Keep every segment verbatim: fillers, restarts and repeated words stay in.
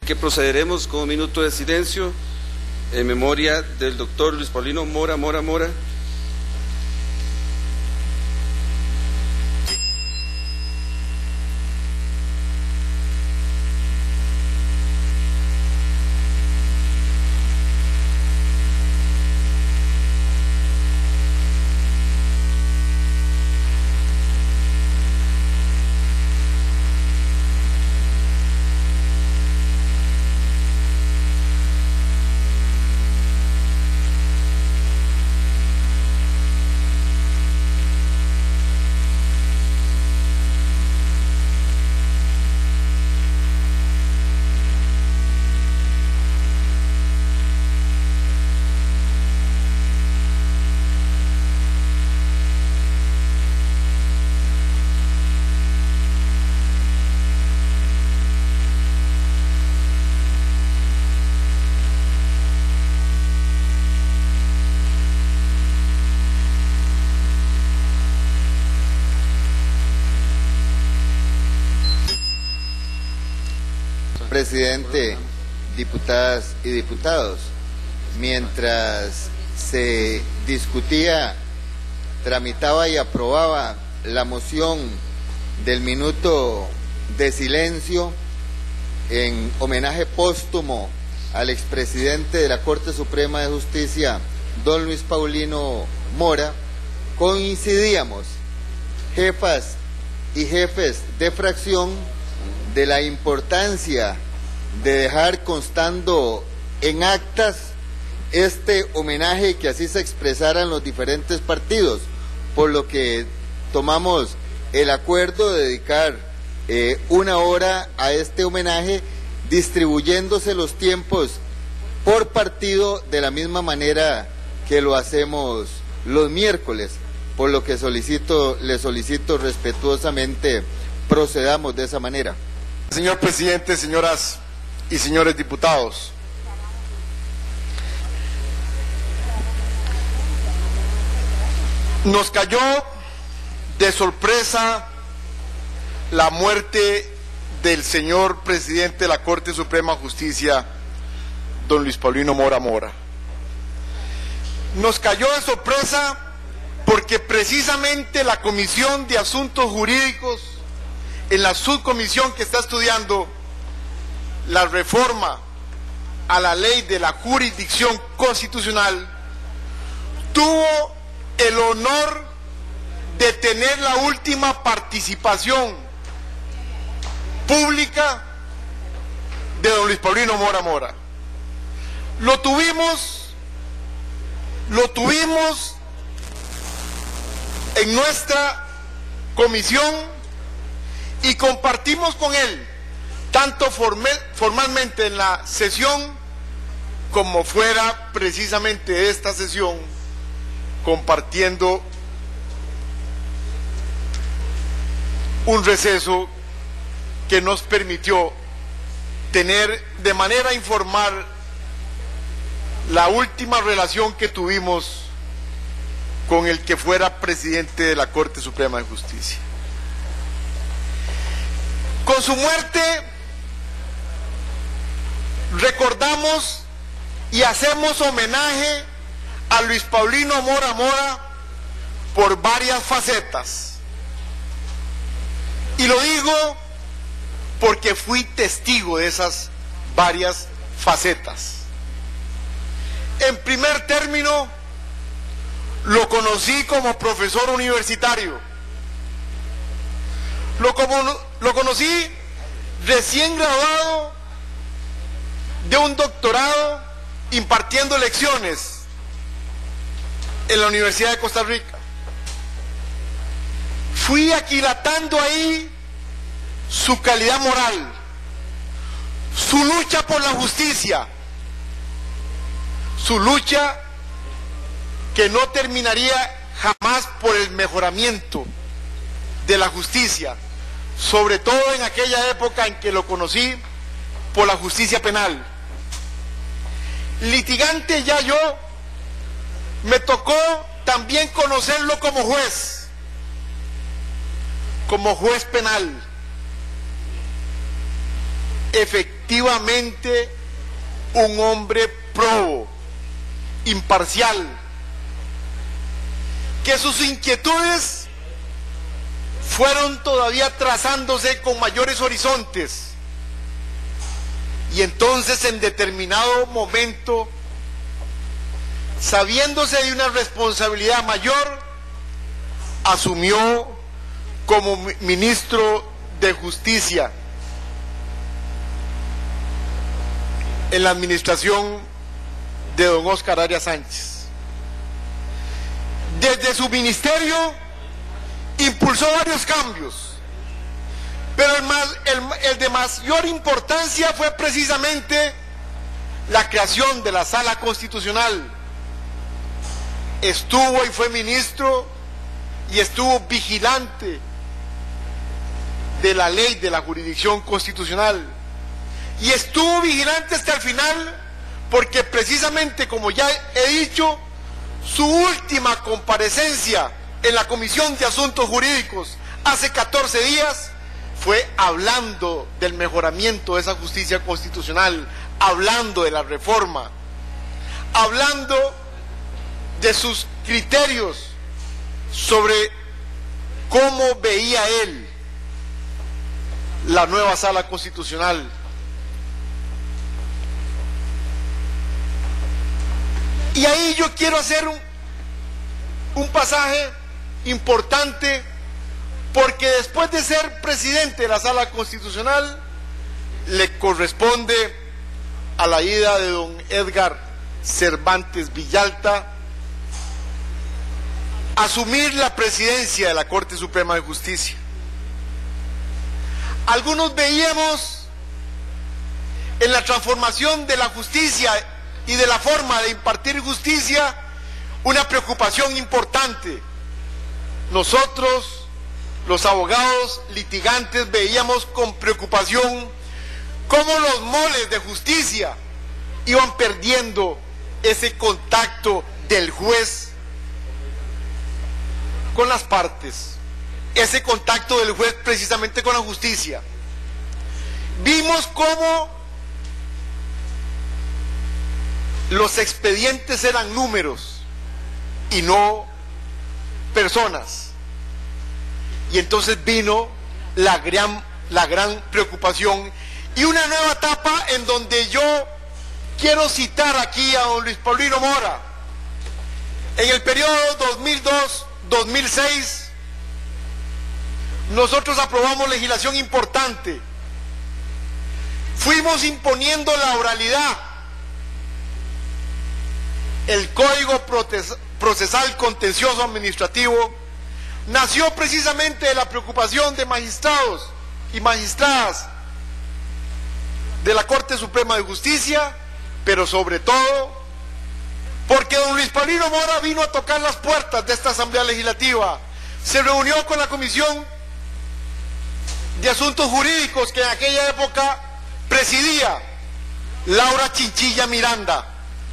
que procederemos con un minuto de silencio en memoria del doctor Luis Paulino Mora Mora Mora. Presidente, diputadas y diputados, mientras se discutía, tramitaba y aprobaba la moción del minuto de silencio en homenaje póstumo al expresidente de la Corte Suprema de Justicia, don Luis Paulino Mora, coincidíamos, jefas y jefes de fracción, de la importancia de dejar constando en actas este homenaje, que así se expresaran los diferentes partidos, por lo que tomamos el acuerdo de dedicar eh, una hora a este homenaje, distribuyéndose los tiempos por partido de la misma manera que lo hacemos los miércoles, por lo que solicito, le solicito respetuosamente procedamos de esa manera. Señor presidente, señoras y señores diputados, nos cayó de sorpresa la muerte del señor presidente de la Corte Suprema de Justicia, don Luis Paulino Mora Mora. Nos cayó de sorpresa porque precisamente la Comisión de Asuntos Jurídicos, en la subcomisión que está estudiando la reforma a la ley de la jurisdicción constitucional, tuvo el honor de tener la última participación pública de don Luis Paulino Mora Mora. Lo tuvimos, lo tuvimos en nuestra comisión y compartimos con él, tanto formal, formalmente en la sesión, como fuera precisamente esta sesión, compartiendo un receso que nos permitió tener de manera informal la última relación que tuvimos con el que fuera presidente de la Corte Suprema de Justicia. Con su muerte recordamos y hacemos homenaje a Luis Paulino Mora Mora por varias facetas. Y lo digo porque fui testigo de esas varias facetas. En primer término, lo conocí como profesor universitario. Lo, como, lo conocí recién graduado de un doctorado impartiendo lecciones en la Universidad de Costa Rica. Fui aquilatando ahí su calidad moral, su lucha por la justicia, su lucha que no terminaría jamás por el mejoramiento de la justicia, sobre todo en aquella época en que lo conocí por la justicia penal. Litigante ya yo, me tocó también conocerlo como juez, como juez penal. efectivamente un hombre probo, imparcial, que sus inquietudes fueron todavía trazándose con mayores horizontes, y entonces en determinado momento, sabiéndose de una responsabilidad mayor, asumió como ministro de Justicia en la administración de don Óscar Arias Sánchez. Desde su ministerio impulsó varios cambios, pero el, más, el, el de mayor importancia fue precisamente la creación de la Sala Constitucional. Estuvo y fue ministro y estuvo vigilante de la ley de la jurisdicción constitucional, y estuvo vigilante hasta el final, porque precisamente, como ya he dicho, su última comparecencia en la Comisión de Asuntos Jurídicos hace catorce días fue hablando del mejoramiento de esa justicia constitucional, hablando de la reforma, hablando de sus criterios sobre cómo veía él la nueva Sala Constitucional. Y ahí yo quiero hacer un, un pasaje importante, porque después de ser presidente de la Sala Constitucional, le corresponde a la ida de don Edgar Cervantes Villalta asumir la presidencia de la Corte Suprema de Justicia. Algunos veíamos en la transformación de la justicia y de la forma de impartir justicia una preocupación importante. Nosotros, los abogados litigantes, veíamos con preocupación cómo los moles de justicia iban perdiendo ese contacto del juez con las partes, ese contacto del juez precisamente con la justicia. Vimos cómo los expedientes eran números y no personas, y entonces vino la gran, la gran preocupación y una nueva etapa en donde yo quiero citar aquí a don Luis Paulino Mora. En el periodo dos mil dos a dos mil seis nosotros aprobamos legislación importante, fuimos imponiendo la oralidad. El Código Procesal Contencioso Administrativo nació precisamente de la preocupación de magistrados y magistradas de la Corte Suprema de Justicia, pero sobre todo porque don Luis Paulino Mora vino a tocar las puertas de esta Asamblea Legislativa, se reunió con la Comisión de Asuntos Jurídicos que en aquella época presidía Laura Chinchilla Miranda.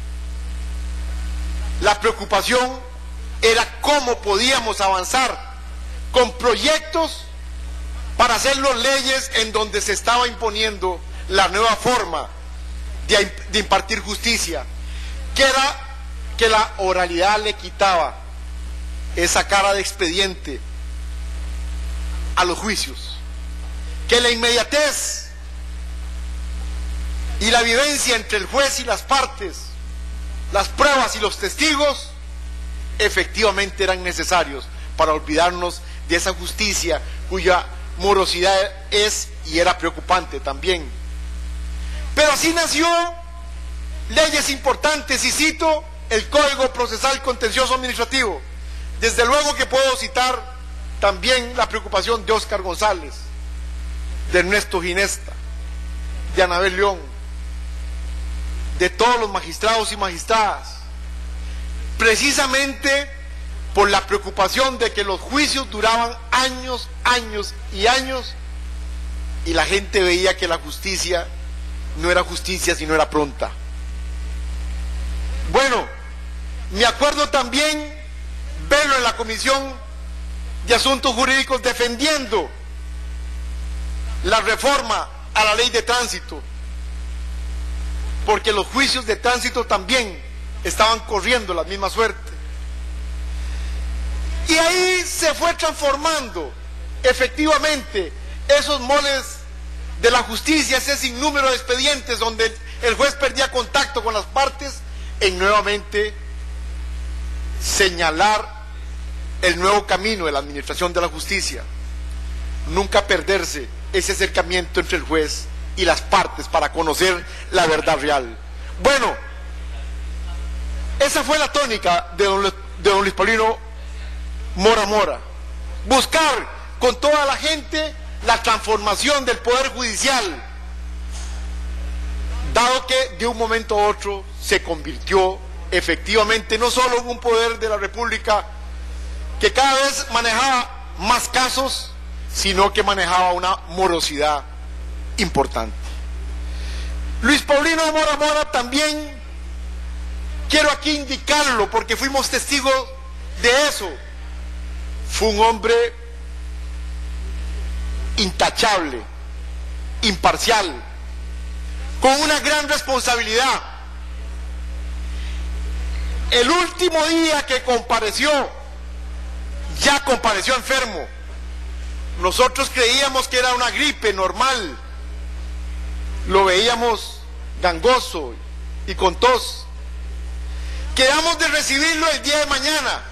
La preocupación era cómo podíamos avanzar con proyectos para hacer las leyes en donde se estaba imponiendo la nueva forma de, de impartir justicia, que era que la oralidad le quitaba esa cara de expediente a los juicios, que la inmediatez y la vivencia entre el juez y las partes, las pruebas y los testigos, efectivamente eran necesarios para olvidarnos de esa justicia cuya morosidad es y era preocupante también. Pero así nació leyes importantes, y cito el Código Procesal Contencioso Administrativo. Desde luego que puedo citar también la preocupación de Óscar González, de Ernesto Ginesta, de Anabel León, de todos los magistrados y magistradas, precisamente por la preocupación de que los juicios duraban años, años y años, y la gente veía que la justicia no era justicia, sino era pronta. Bueno, me acuerdo también verlo en la Comisión de Asuntos Jurídicos defendiendo la reforma a la ley de tránsito, porque los juicios de tránsito también estaban corriendo la misma suerte. Y ahí se fue transformando efectivamente esos moles de la justicia, ese sinnúmero de expedientes donde el juez perdía contacto con las partes, en nuevamente señalar el nuevo camino de la administración de la justicia. Nunca perderse ese acercamiento entre el juez y las partes para conocer la verdad real. Bueno, esa fue la tónica de don, de don Luis Paulino Mora Mora. Buscar con toda la gente la transformación del Poder Judicial, dado que de un momento a otro se convirtió efectivamente no solo en un poder de la República que cada vez manejaba más casos, sino que manejaba una morosidad importante. Luis Paulino Mora Mora también, quiero aquí indicarlo porque fuimos testigos de eso, fue un hombre intachable, imparcial, con una gran responsabilidad. El último día que compareció, ya compareció enfermo. Nosotros creíamos que era una gripe normal, lo veíamos gangoso y con tos. Quedamos de recibirlo el día de mañana.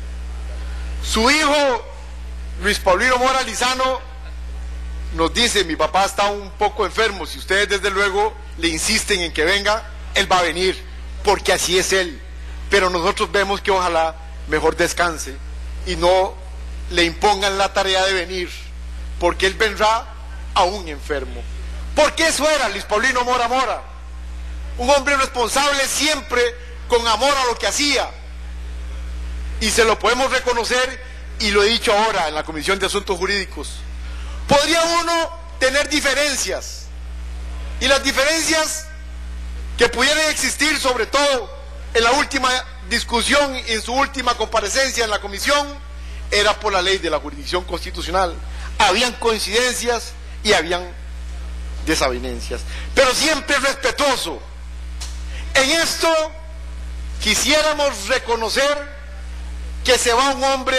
Su hijo, Luis Paulino Mora Lizano, nos dice: mi papá está un poco enfermo, si ustedes desde luego le insisten en que venga, él va a venir, porque así es él. Pero nosotros vemos que ojalá mejor descanse y no le impongan la tarea de venir, porque él vendrá aún enfermo. Porque eso era Luis Paulino Mora Mora, un hombre responsable, siempre con amor a lo que hacía, y se lo podemos reconocer, y lo he dicho ahora en la Comisión de Asuntos Jurídicos. Podría uno tener diferencias, y las diferencias que pudieran existir, sobre todo en la última discusión, en su última comparecencia en la comisión, era por la ley de la jurisdicción constitucional. Habían coincidencias y habían desavenencias, pero siempre respetuoso. En esto quisiéramos reconocer que se va un hombre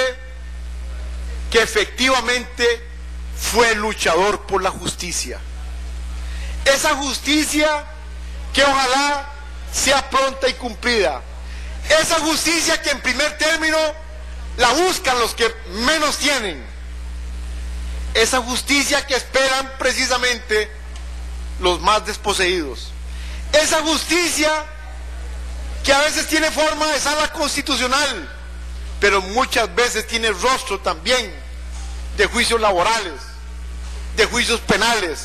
que efectivamente fue luchador por la justicia. Esa justicia que ojalá sea pronta y cumplida. Esa justicia que en primer término la buscan los que menos tienen. Esa justicia que esperan precisamente los más desposeídos. Esa justicia que a veces tiene forma de sala constitucional, pero muchas veces tiene rostro también de juicios laborales, de juicios penales,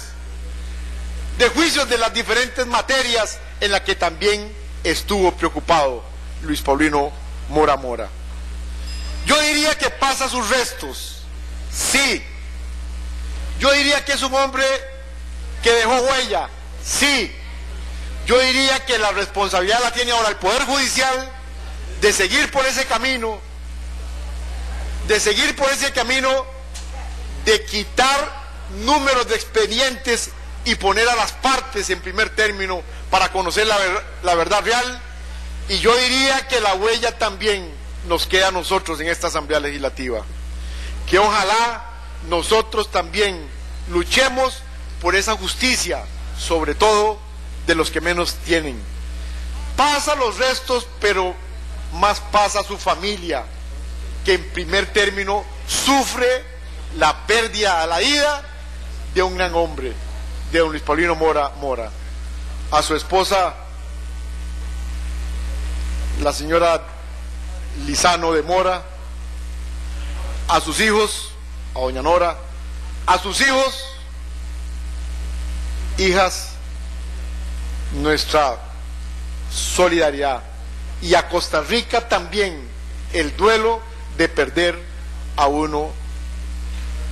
de juicios de las diferentes materias en las que también estuvo preocupado Luis Paulino Mora Mora. Yo diría que pasa sus restos, sí. Yo diría que es un hombre que dejó huella, sí. Yo diría que la responsabilidad la tiene ahora el Poder Judicial de seguir por ese camino, de seguir por ese camino de quitar números de expedientes y poner a las partes en primer término para conocer la, ver, la verdad real. Y yo diría que la huella también nos queda a nosotros en esta Asamblea Legislativa, que ojalá nosotros también luchemos por esa justicia, sobre todo de los que menos tienen. Pasa los restos, pero más pasa su familia, que en primer término sufre la pérdida a la ida de un gran hombre, de don Luis Paulino Mora Mora. A su esposa, la señora Lizano de Mora, a sus hijos, a doña Nora, a sus hijos, hijas, nuestra solidaridad, y a Costa Rica también el duelo de perder a uno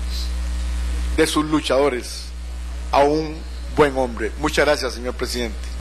de sus luchadores, a un buen hombre. Muchas gracias, señor presidente.